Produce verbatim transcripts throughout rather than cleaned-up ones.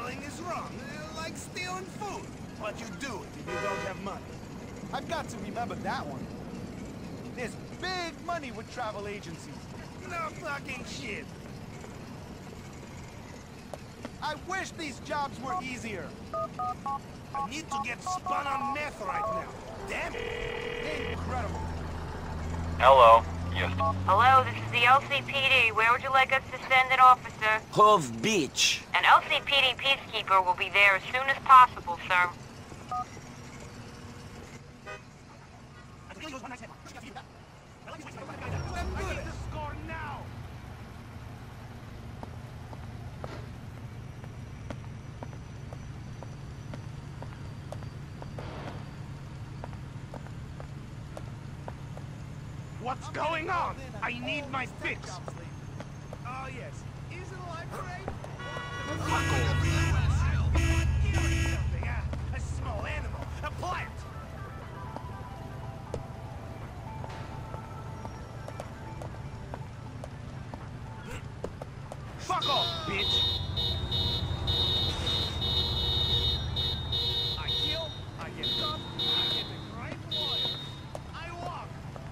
Gambling is wrong, uh, like stealing food. But you do it if you don't have money. I've got to remember that one. There's big money with travel agencies. No fucking shit. I wish these jobs were easier. I need to get spun on meth right now. Damn it. Incredible. Hello. Yes. Hello, this is the L C P D. Where would you like us to send an officer? Hove Beach. An L C P D peacekeeper will be there as soon as possible, sir. What's going on? I need my fix. Oh, yes. Isn't life great? Fuck off. Give me something, ah. A small animal. A plant. Fuck off, bitch. I kill, I get cuffed, I get the right lawyer. I walk.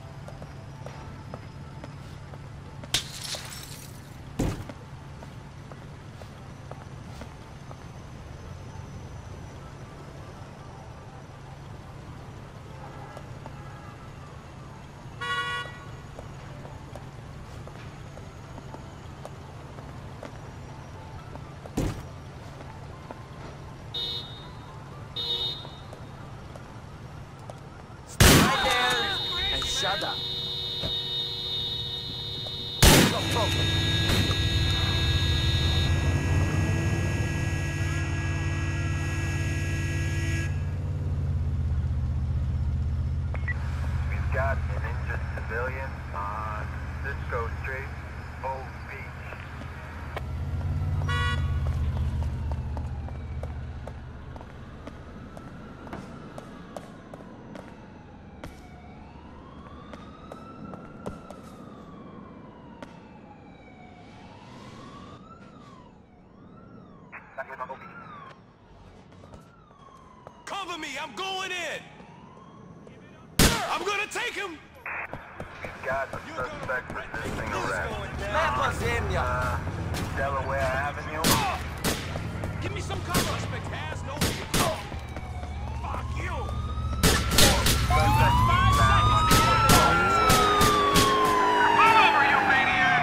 Shut up. No problem. We've got an injured civilian on Cisco Street, Hove Beach. Cover me! I'm going in! I'm gonna take him! We've got a suspect resisting arrest. Mapa Zemlya. Uh, Delaware Avenue. Oh! Give me some cover! Suspect has no... Oh! Fuck you! You got five seconds to get out of here! Move over, you maniac!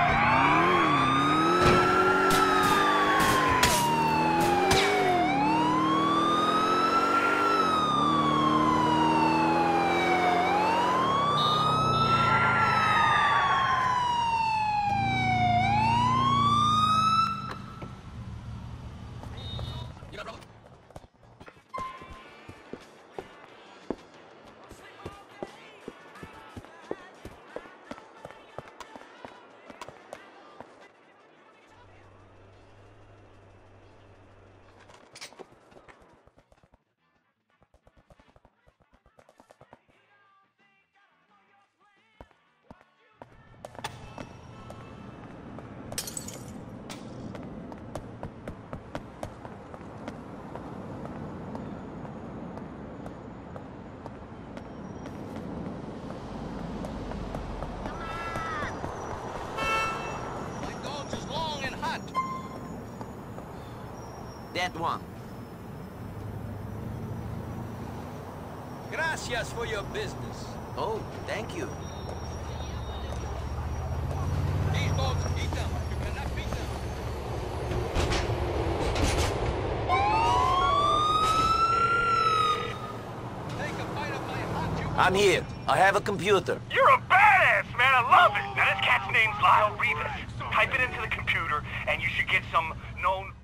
That one. Gracias for your business. Oh, thank you. These dogs eat them. You cannot beat them. Take a bite of my hot juice. I'm here. I have a computer. You're a badass, man. I love it. Now, this cat's name's Lyle Rivas. Type it into the computer, and you should get some known